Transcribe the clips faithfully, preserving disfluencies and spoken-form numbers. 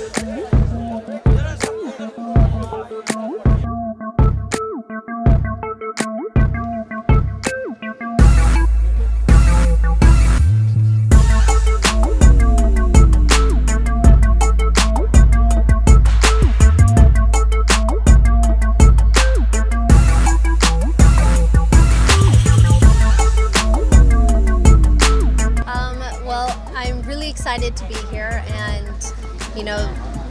Excited to be here, and you know,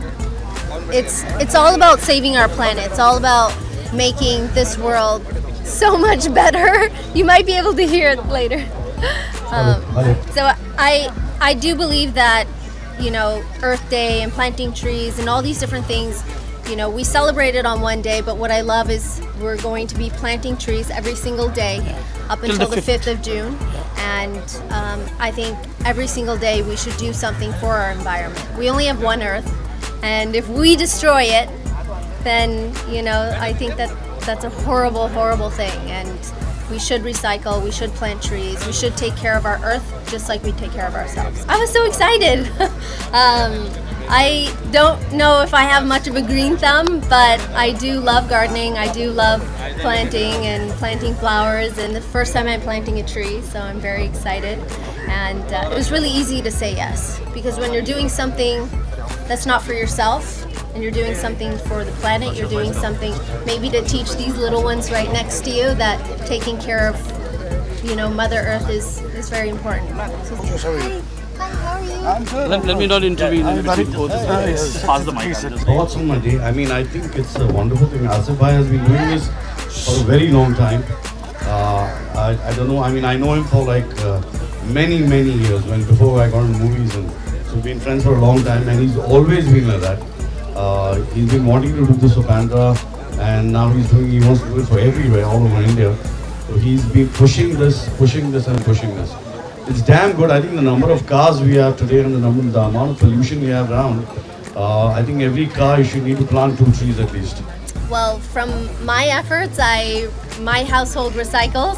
it's it's all about saving our planet. It's all about making this world so much better. You might be able to hear it later. Um, so I I do believe that, you know, Earth Day and planting trees and all these different things, you know, we celebrate it on one day, but what I love is we're going to be planting trees every single day up until the fifth of June. And um, I think every single day we should do something for our environment. We only have one Earth, and if we destroy it, then, you know, I think that that's a horrible, horrible thing. And we should recycle, we should plant trees, we should take care of our Earth just like we take care of ourselves. I was so excited. um, I don't know if I have much of a green thumb, but I do love gardening. I do love planting and planting flowers, and the first time I'm planting a tree, so I'm very excited. And uh, it was really easy to say yes, because when you're doing something that's not for yourself, and you're doing something for the planet, you're doing something maybe to teach these little ones right next to you that taking care of, you know, Mother Earth is, is very important. So, hi. Hi, how are you? I'm good. Let, let me not intervene in between both. Just pass the mic. Thoughts on my day? I mean, I think it's a wonderful thing. Asif Bhai has been doing this for a very long time. Uh, I, I don't know, I mean, I know him for like uh, many, many years, when before I got into movies, and so we've been friends for a long time, and he's always been like that. Uh, he's been wanting to do this for Bandra, and now he's doing, he wants to do it for everywhere, all over India. So he's been pushing this, pushing this and pushing this. It's damn good. I think the number of cars we have today and the, number, the amount of pollution we have around, uh, I think every car you should need to plant two trees at least. Well, from my efforts, I my household recycles,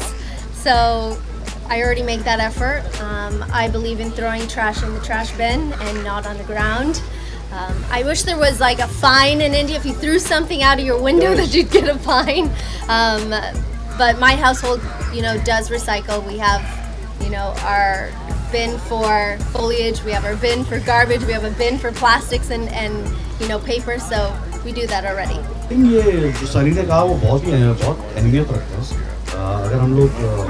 so I already make that effort. Um, I believe in throwing trash in the trash bin and not on the ground. Um, I wish there was like a fine in India if you threw something out of your window that you'd get a fine. Um, but my household, you know, does recycle. We have, you know, our bin for foliage, we have our bin for garbage, we have a bin for plastics and, and you know, paper, so we do that already. I think ये जो सनी ने कहा वो बहुत ही बहुत अहमियत रखता है. अगर हम लोग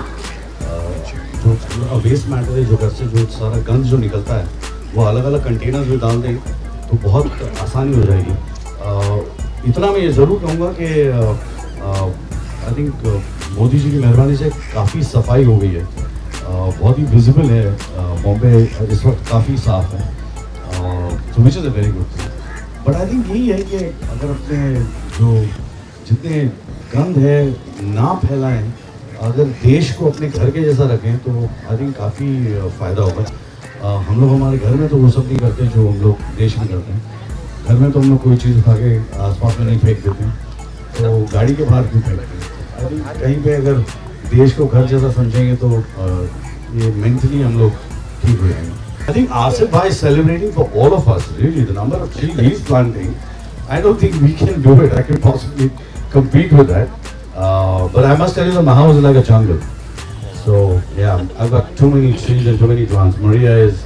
जो वेस्ट मैटर है, जो घर से जो सारा गंद जो निकलता है, वो अलग अलग कंटेनर्स में डाल दें तो बहुत आसानी हो जाएगी. इतना मैं ये ज़रूर कहूँगा कि आई थिंक मोदी जी की मेहरबानी से काफ़ी सफाई हो गई है. बहुत ही विजिबल है. बॉम्बे इस वक्त काफ़ी साफ है, तो which is a very good thing. But I think यही है कि अगर अपने जो जितने गंद है ना फैलाएं, अगर देश को अपने घर के जैसा रखें, तो आई थिंक काफ़ी फ़ायदा होगा. हम लोग हमारे घर में तो वो सब नहीं करते जो हम लोग देश में करते हैं. घर में तो हम लोग कोई चीज़ उठा के आसपास में नहीं फेंक देते हैं, तो गाड़ी के बाहर क्यों फेंकते हैं. आई थिंक कहीं पे अगर देश को घर जैसा समझेंगे तो ये मेंटली हम लोग ठीक हो जाएंगे. I think Asif Bhai is celebrating for all of us. Really, the number of trees he's planting, I don't think we can do it. I can possibly compete with that. Uh, but I must tell you that my house is like a jungle. So yeah, I've got too many trees and too many plants. Maria is,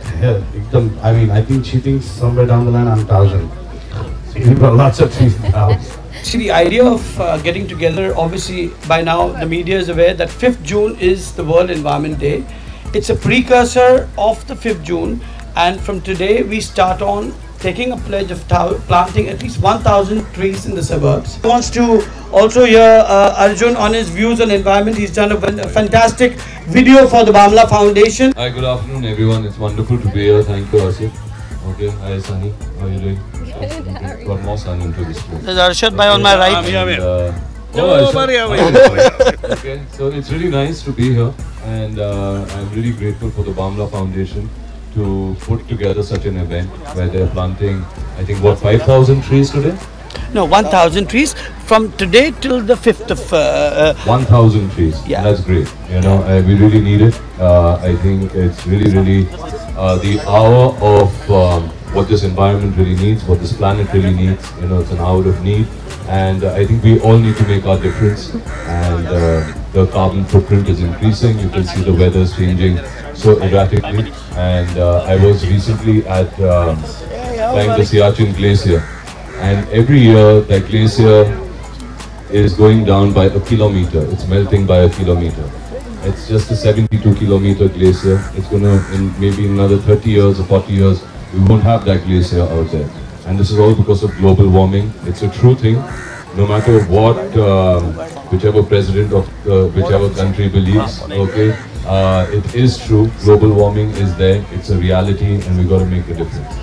I mean, I think she thinks somewhere down the line I'm Tarzan. So we've got lots of trees in the house. See, the idea of uh, getting together, obviously by now the media is aware that fifth June is the World Environment Day. It's a precursor of the fifth June, and from today we start on taking a pledge of planting at least one thousand trees in the suburbs. He wants to also hear uh, Arjun on his views on environment. He's done a, a fantastic video for the Bamla Foundation. Hi, good afternoon everyone. It's wonderful to be here. Thank you, Asif. Okay, hi Sunny. How are you doing? Good, how are you? Got more sun into this place. There's Arshad Bhai on my right. And, uh, oh, Arshad. Okay, so it's really nice to be here, and uh, I'm really grateful for the Bamla Foundation to put together such an event where they're planting, I think, what, five thousand trees today? No, one thousand trees from today till the fifth of... Uh, uh, one thousand trees, yeah. That's great. You know, uh, we really need it. Uh, I think it's really, really uh, the hour of um, what this environment really needs, what this planet really needs. You know, it's an hour of need, and uh, I think we all need to make our difference. And uh, the carbon footprint is increasing. You can see the weather is changing so erratically. And uh, I was recently at um, trying the Siachen Glacier, and every year that glacier is going down by a kilometer. It's melting by a kilometer. It's just a seventy-two kilometer glacier. It's gonna, in maybe another thirty years or forty years, we won't have that glacier out there. And this is all because of global warming. It's a true thing. No matter what, um, whichever president of uh, whichever country believes, okay, uh, it is true. Global warming is there. It's a reality, and we got to make a difference.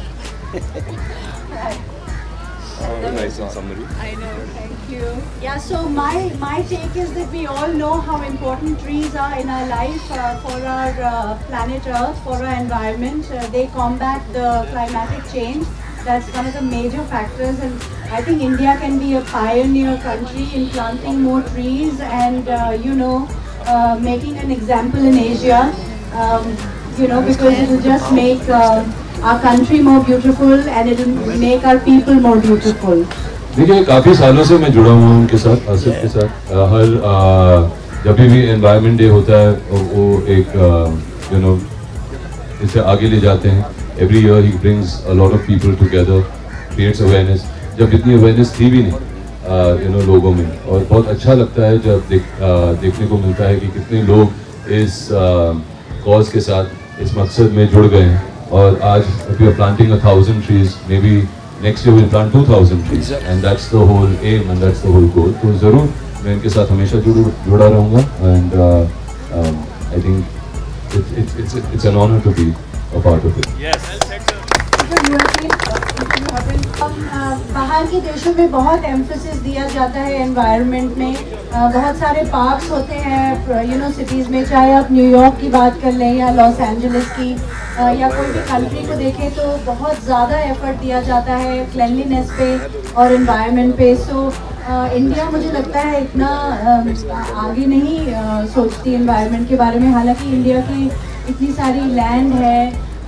Nice on somebody. I know, thank you. Yeah, so my, my take is that we all know how important trees are in our life, uh, for our uh, planet Earth, for our environment. Uh, they combat the climatic change. That's one of the major factors, and I think India can be a pioneer country in planting more trees and, uh, you know, uh, making an example in Asia, um, you know, because it will just make uh, our country more beautiful and it will make our people more beautiful. देखिए काफ़ी सालों से मैं जुड़ा हुआ हूँ उनके साथ, आसिफ के साथ. हर जब भी एनवायरनमेंट डे होता है वो एक यू नो इसे आगे ले जाते हैं. Every year he brings a lot of people together, creates awareness. जब इतनी awareness थी भी नहीं यू नो लोगों में, और बहुत अच्छा लगता है जब देख, uh, देखने को मिलता है कि कितने लोग इस कॉज uh, के साथ इस मकसद में जुड़ गए हैं. और आज we are planting a thousand trees, maybe next year we'll plant two thousand trees, and that's the whole aim and that's the whole goal. तो ज़रूर मैं इनके साथ हमेशा जुड़ जुड़ा रहूँगा, and uh, um, I think it, it, it's it's an honor to be a part of it. Yes. बाहर के देशों में बहुत एम्फेसिस दिया जाता है एनवायरनमेंट में. uh, बहुत सारे पार्क्स होते हैं यू नो सिटीज़ में, चाहे आप न्यूयॉर्क की बात कर लें या लॉस एंजलिस की, uh, या कोई भी कंट्री को देखें तो बहुत ज़्यादा एफर्ट दिया जाता है क्लेanलीनेस पे और एनवायरनमेंट पे. सो इंडिया uh, मुझे लगता है इतना uh, आगे नहीं uh, सोचती एनवायरनमेंट के बारे में, हालांकि इंडिया की इतनी सारी लैंड है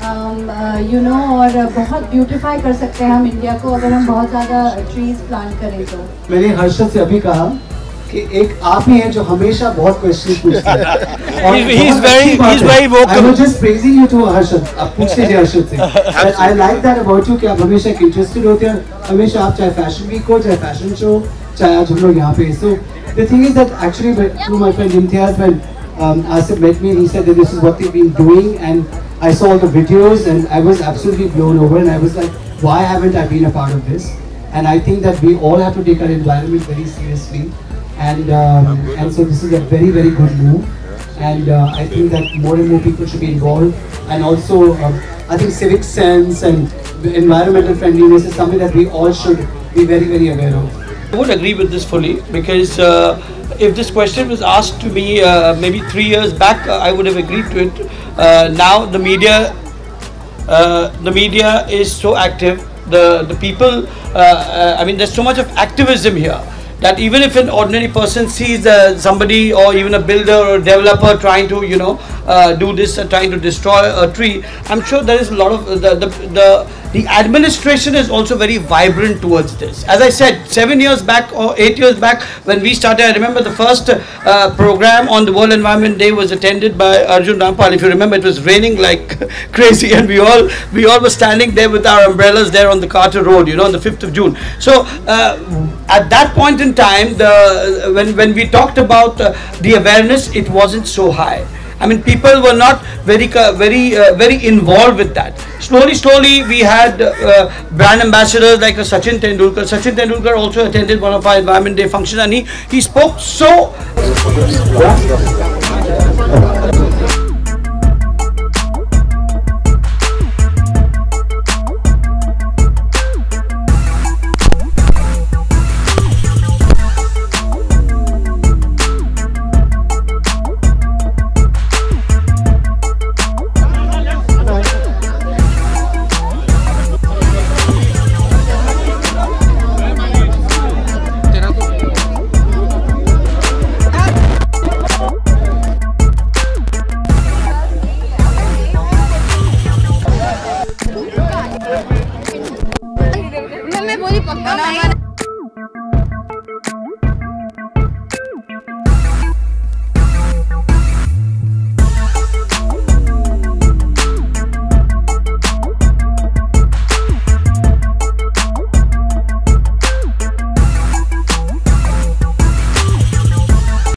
यू नो, और बहुत ब्यूटिफाई कर सकते हैं हम इंडिया को अगर हम बहुत ज़्यादा ट्रीज प्लांट करें तो. मैंने हर्षद से अभी कहा कि एक आप ही हैं जो हमेशा बहुत क्वेश्चन पूछते हैं. He is very, he is very vocal. I was just praising you to Harshad. आप पूछ लीजिए हर्षद से. I like that about you कि आप हमेशा इंटरेस्टेड होते हैं, हमेशा आप चाहे फैशन वीक हो, चाहे फैशन शो, चाहे आज हम लोग यहाँ पे. So the thing is that actually through my friend Imtiaz, when um, Asif met me, he said that this is what they've been doing, and I saw all the videos and I was absolutely blown over, and I was like, why haven't I been a part of this? And I think that we all have to take our environment very seriously, and um, and so this is a very very good move, and uh, I think that more and more people should be involved, and also um, I think civic sense and environmental friendliness is something that we all should be very very aware of. I would agree with this fully, because uh, if this question was asked to me uh, maybe three years back, uh, I would have agreed to it. Uh, now the media, uh, the media is so active. The the people, uh, uh, I mean, there's so much of activism here that even if an ordinary person sees uh, somebody or even a builder or a developer trying to, you know, uh, do this and trying to destroy a tree, I'm sure there is a lot of uh, the, the the the administration is also very vibrant towards this. As I said, seven years back or eight years back when we started, I remember the first uh, program on the World Environment Day was attended by Arjun Rampal. If you remember, it was raining like crazy, and we all we all were standing there with our umbrellas there on the Carter Road, you know, on the fifth of June. So uh, at that point in time, the when when we talked about uh, the awareness, it wasn't so high. I mean, people were not very, very, uh, very involved with that. Slowly, slowly, we had uh, brand ambassadors like uh, Sachin Tendulkar. Sachin Tendulkar also attended one of our Environment Day functions, and he he spoke so. बोली पक्का।